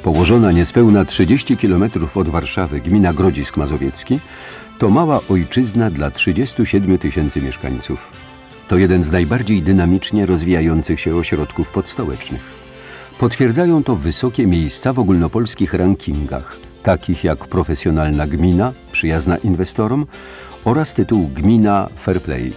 Położona niespełna 30 km od Warszawy gmina Grodzisk Mazowiecki to mała ojczyzna dla 37 000 mieszkańców. To jeden z najbardziej dynamicznie rozwijających się ośrodków podstołecznych. Potwierdzają to wysokie miejsca w ogólnopolskich rankingach, takich jak profesjonalna gmina, przyjazna inwestorom oraz tytuł Gmina Fair Play.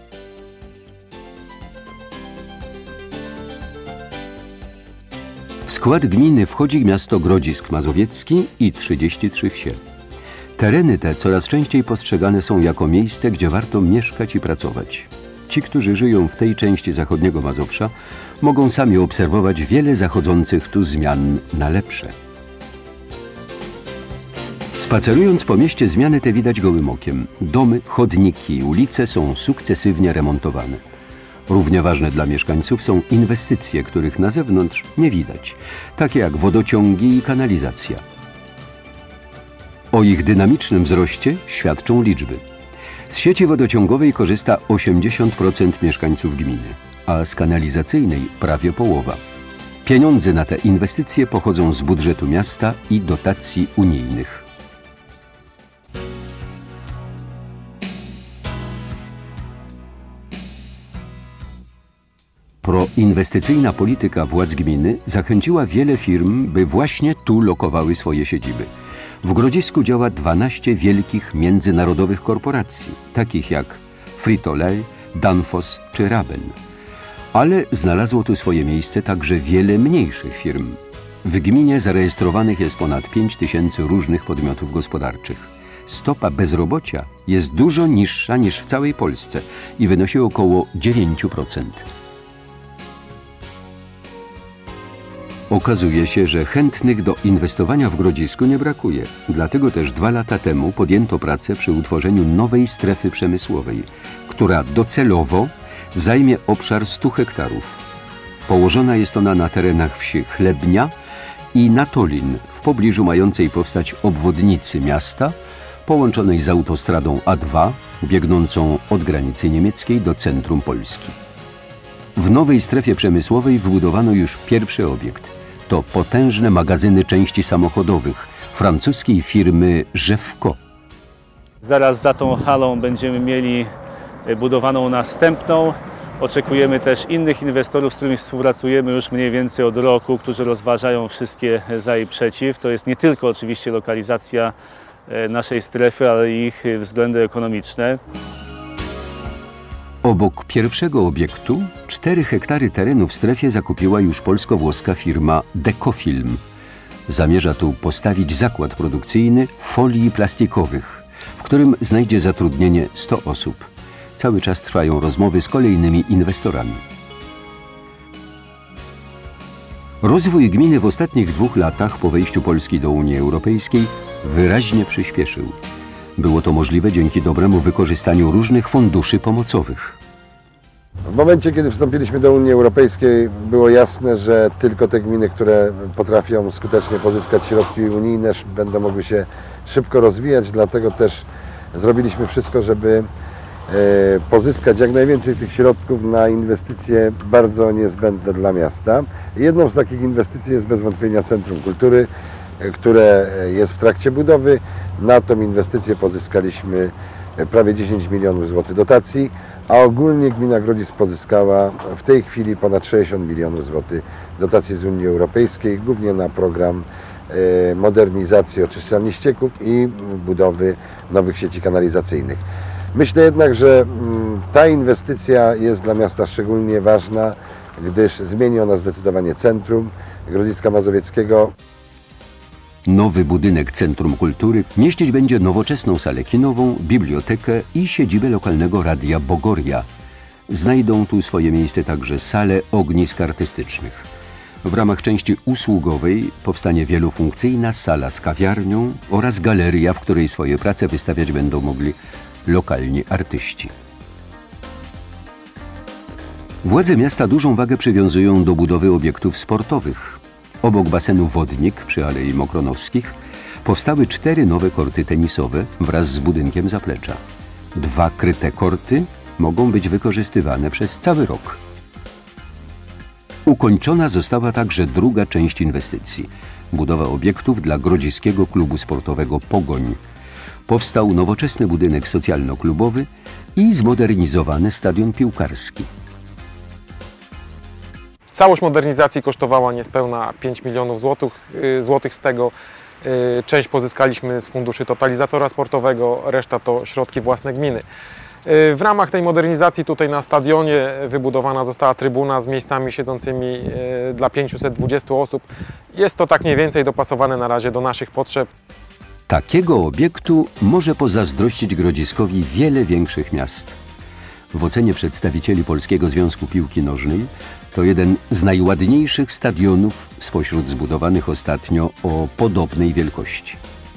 W skład gminy wchodzi miasto Grodzisk Mazowiecki i 33 wsie. Tereny te coraz częściej postrzegane są jako miejsce, gdzie warto mieszkać i pracować. Ci, którzy żyją w tej części zachodniego Mazowsza, mogą sami obserwować wiele zachodzących tu zmian na lepsze. Spacerując po mieście, zmiany te widać gołym okiem. Domy, chodniki i ulice są sukcesywnie remontowane. Równie ważne dla mieszkańców są inwestycje, których na zewnątrz nie widać, takie jak wodociągi i kanalizacja. O ich dynamicznym wzroście świadczą liczby. Z sieci wodociągowej korzysta 80% mieszkańców gminy, a z kanalizacyjnej prawie połowa. Pieniądze na te inwestycje pochodzą z budżetu miasta i dotacji unijnych. Proinwestycyjna polityka władz gminy zachęciła wiele firm, by właśnie tu lokowały swoje siedziby. W Grodzisku działa 12 wielkich międzynarodowych korporacji, takich jak Frito-Lay, Danfoss czy Raben. Ale znalazło tu swoje miejsce także wiele mniejszych firm. W gminie zarejestrowanych jest ponad 5000 różnych podmiotów gospodarczych. Stopa bezrobocia jest dużo niższa niż w całej Polsce i wynosi około 9%. Okazuje się, że chętnych do inwestowania w Grodzisku nie brakuje. Dlatego też 2 lata temu podjęto pracę przy utworzeniu nowej strefy przemysłowej, która docelowo zajmie obszar 100 hektarów. Położona jest ona na terenach wsi Chlebnia i Natolin, w pobliżu mającej powstać obwodnicy miasta, połączonej z autostradą A2, biegnącą od granicy niemieckiej do centrum Polski. W nowej strefie przemysłowej wybudowano już pierwszy obiekt. To potężne magazyny części samochodowych francuskiej firmy Żewko. Zaraz za tą halą będziemy mieli budowaną następną. Oczekujemy też innych inwestorów, z którymi współpracujemy już mniej więcej od roku, którzy rozważają wszystkie za i przeciw. To jest nie tylko oczywiście lokalizacja naszej strefy, ale i ich względy ekonomiczne. Obok pierwszego obiektu 4 hektary terenu w strefie zakupiła już polsko-włoska firma Decofilm. Zamierza tu postawić zakład produkcyjny folii plastikowych, w którym znajdzie zatrudnienie 100 osób. Cały czas trwają rozmowy z kolejnymi inwestorami. Rozwój gminy w ostatnich 2 latach po wejściu Polski do Unii Europejskiej wyraźnie przyspieszył. Było to możliwe dzięki dobremu wykorzystaniu różnych funduszy pomocowych. W momencie, kiedy wstąpiliśmy do Unii Europejskiej, było jasne, że tylko te gminy, które potrafią skutecznie pozyskać środki unijne, będą mogły się szybko rozwijać, dlatego też zrobiliśmy wszystko, żeby pozyskać jak najwięcej tych środków na inwestycje bardzo niezbędne dla miasta. Jedną z takich inwestycji jest bez wątpienia Centrum Kultury, które jest w trakcie budowy. Na tą inwestycję pozyskaliśmy prawie 10 milionów złotych dotacji, a ogólnie gmina Grodzisk pozyskała w tej chwili ponad 60 milionów złotych dotacji z Unii Europejskiej, głównie na program modernizacji oczyszczalni ścieków i budowy nowych sieci kanalizacyjnych. Myślę jednak, że ta inwestycja jest dla miasta szczególnie ważna, gdyż zmieni ona zdecydowanie centrum Grodziska Mazowieckiego. Nowy budynek Centrum Kultury mieścić będzie nowoczesną salę kinową, bibliotekę i siedzibę lokalnego radia Bogoria. Znajdą tu swoje miejsce także sale ognisk artystycznych. W ramach części usługowej powstanie wielofunkcyjna sala z kawiarnią oraz galeria, w której swoje prace wystawiać będą mogli lokalni artyści. Władze miasta dużą wagę przywiązują do budowy obiektów sportowych. Obok basenu Wodnik przy Alei Mokronowskich powstały 4 nowe korty tenisowe wraz z budynkiem zaplecza. 2 kryte korty mogą być wykorzystywane przez cały rok. Ukończona została także druga część inwestycji. budowa obiektów dla Grodziskiego Klubu Sportowego Pogoń. Powstał nowoczesny budynek socjalno-klubowy i zmodernizowany stadion piłkarski. Całość modernizacji kosztowała niespełna 5 milionów złotych, z tego część pozyskaliśmy z funduszy totalizatora sportowego, reszta to środki własne gminy. W ramach tej modernizacji tutaj na stadionie wybudowana została trybuna z miejscami siedzącymi dla 520 osób. Jest to tak mniej więcej dopasowane na razie do naszych potrzeb. Takiego obiektu może pozazdrościć Grodziskowi wiele większych miast. W ocenie przedstawicieli Polskiego Związku Piłki Nożnej to jeden z najładniejszych stadionów spośród zbudowanych ostatnio o podobnej wielkości.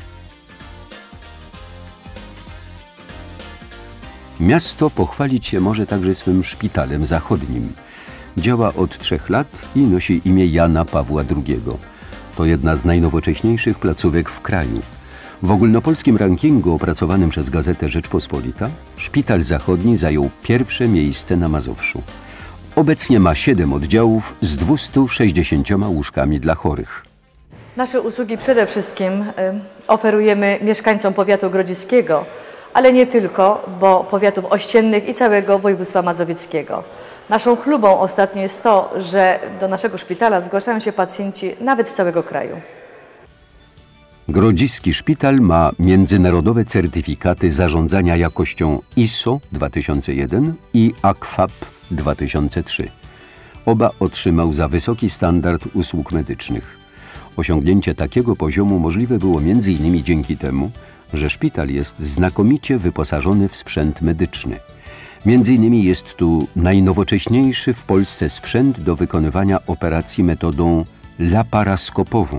Miasto pochwalić się może także swym szpitalem zachodnim. Działa od 3 lat i nosi imię Jana Pawła II. To jedna z najnowocześniejszych placówek w kraju. W ogólnopolskim rankingu opracowanym przez gazetę Rzeczpospolita Szpital Zachodni zajął pierwsze miejsce na Mazowszu. Obecnie ma 7 oddziałów z 260 łóżkami dla chorych. Nasze usługi przede wszystkim oferujemy mieszkańcom powiatu grodziskiego, ale nie tylko, bo powiatów ościennych i całego województwa mazowieckiego. Naszą chlubą ostatnio jest to, że do naszego szpitala zgłaszają się pacjenci nawet z całego kraju. Grodziski Szpital ma międzynarodowe certyfikaty zarządzania jakością ISO 2001 i AQFAP 2003. Oba otrzymał za wysoki standard usług medycznych. Osiągnięcie takiego poziomu możliwe było m.in. dzięki temu, że szpital jest znakomicie wyposażony w sprzęt medyczny. Między innymi jest tu najnowocześniejszy w Polsce sprzęt do wykonywania operacji metodą laparoskopową.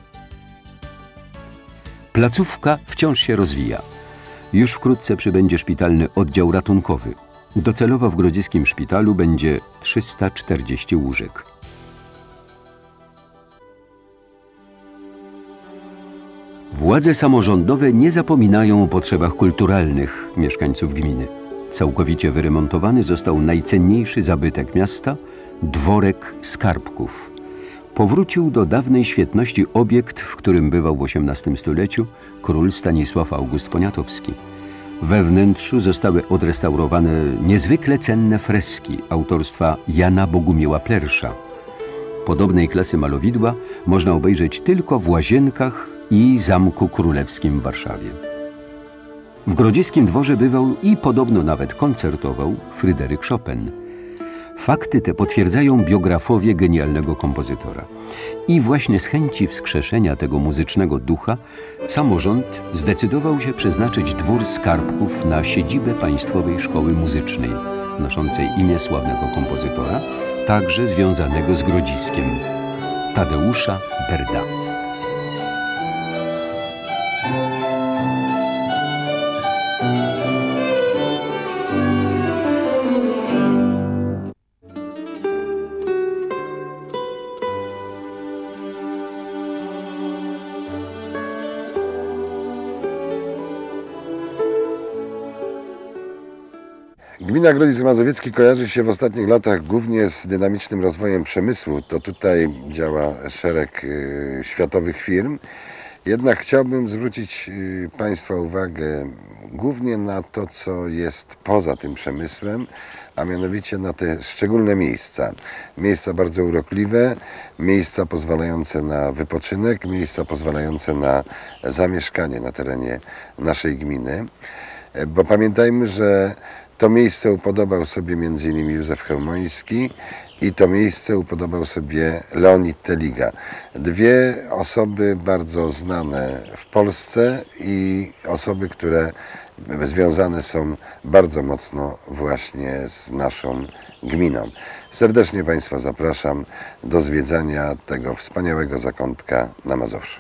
Placówka wciąż się rozwija. Już wkrótce przybędzie szpitalny oddział ratunkowy. Docelowo w Grodziskim Szpitalu będzie 340 łóżek. Władze samorządowe nie zapominają o potrzebach kulturalnych mieszkańców gminy. Całkowicie wyremontowany został najcenniejszy zabytek miasta – dworek Skarbków. Powrócił do dawnej świetności obiekt, w którym bywał w XVIII stuleciu król Stanisław August Poniatowski. We wnętrzu zostały odrestaurowane niezwykle cenne freski autorstwa Jana Bogumiła Plersza. Podobnej klasy malowidła można obejrzeć tylko w Łazienkach i Zamku Królewskim w Warszawie. W Grodziskim Dworze bywał i podobno nawet koncertował Fryderyk Chopin. Fakty te potwierdzają biografowie genialnego kompozytora. I właśnie z chęci wskrzeszenia tego muzycznego ducha samorząd zdecydował się przeznaczyć dwór Skarbków na siedzibę Państwowej Szkoły Muzycznej, noszącej imię sławnego kompozytora, także związanego z Grodziskiem, Tadeusza Berda. Gmina Grodzisk Mazowiecki kojarzy się w ostatnich latach głównie z dynamicznym rozwojem przemysłu. To tutaj działa szereg światowych firm. Jednak chciałbym zwrócić Państwa uwagę głównie na to, co jest poza tym przemysłem, a mianowicie na te szczególne miejsca. Miejsca bardzo urokliwe, miejsca pozwalające na wypoczynek, miejsca pozwalające na zamieszkanie na terenie naszej gminy. Bo pamiętajmy, że to miejsce upodobał sobie m.in. Józef Chełmoński i to miejsce upodobał sobie Leonid Teliga. Dwie osoby bardzo znane w Polsce i osoby, które związane są bardzo mocno właśnie z naszą gminą. Serdecznie Państwa zapraszam do zwiedzania tego wspaniałego zakątka na Mazowszu.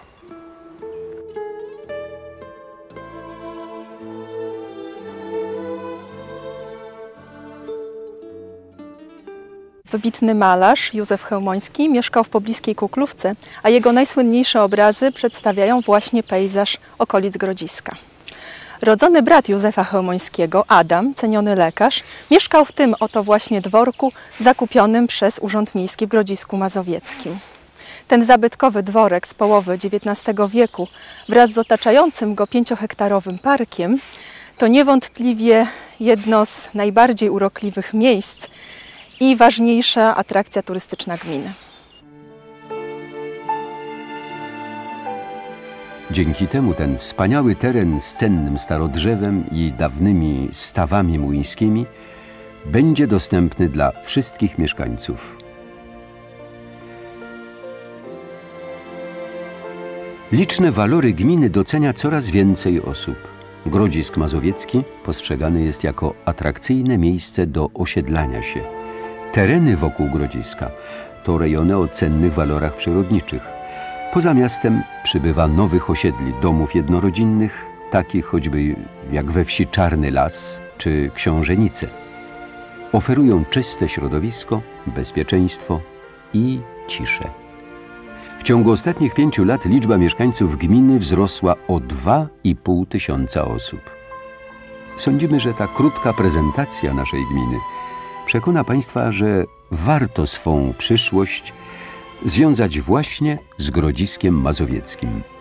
Wybitny malarz Józef Chełmoński mieszkał w pobliskiej Kuklówce, a jego najsłynniejsze obrazy przedstawiają właśnie pejzaż okolic Grodziska. Rodzony brat Józefa Chełmońskiego, Adam, ceniony lekarz, mieszkał w tym oto właśnie dworku zakupionym przez Urząd Miejski w Grodzisku Mazowieckim. Ten zabytkowy dworek z połowy XIX wieku wraz z otaczającym go 5-hektarowym parkiem to niewątpliwie jedno z najbardziej urokliwych miejsc i ważniejsza atrakcja turystyczna gminy. Dzięki temu ten wspaniały teren z cennym starodrzewem i dawnymi stawami młyńskimi będzie dostępny dla wszystkich mieszkańców. Liczne walory gminy docenia coraz więcej osób. Grodzisk Mazowiecki postrzegany jest jako atrakcyjne miejsce do osiedlania się. Tereny wokół Grodziska to rejony o cennych walorach przyrodniczych. Poza miastem przybywa nowych osiedli, domów jednorodzinnych, takich choćby jak we wsi Czarny Las czy Książenice. Oferują czyste środowisko, bezpieczeństwo i ciszę. W ciągu ostatnich 5 lat liczba mieszkańców gminy wzrosła o 2,5 tysiąca osób. Sądzimy, że ta krótka prezentacja naszej gminy przekona Państwa, że warto swą przyszłość związać właśnie z Grodziskiem Mazowieckim.